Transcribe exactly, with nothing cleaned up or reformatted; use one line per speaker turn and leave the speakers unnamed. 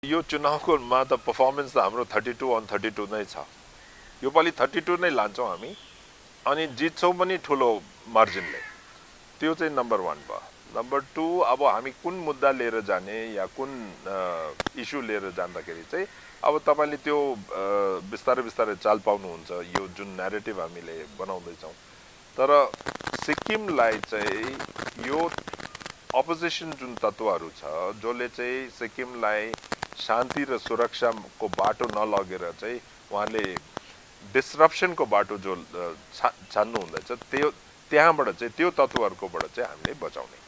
यो चुनावकोमा त पर्फर्मेन्स त हाम्रो thirty two and thirty two नै छ। यो पालि थर्टी टू नै लान्छौँ हामी, अनि जित्छौँ पनि ठुलो मार्जिनले। त्यो चाहिँ नम्बर वान भयो। नम्बर टू, अब हामी कुन मुद्दा लिएर जाने या कुन इस्यु लिएर जाँदाखेरि चाहिँ अब तपाईँले त्यो बिस्तारै बिस्तारै चाल पाउनुहुन्छ, यो जुन न्यारेटिभ हामीले बनाउँदैछौँ। तर सिक्किमलाई चाहिँ यो अपोजिसन जुन तत्त्वहरू छ जसले चाहिँ सिक्किमलाई शान्ति र सुरक्षाको बाटो नलगेर चाहिँ उहाँले डिस्रप्सनको बाटो जो छा छान्नु हुँदैछ, त्यो त्यहाँबाट चाहिँ त्यो तत्त्वहरूकोबाट चाहिँ हामीले बचाउने।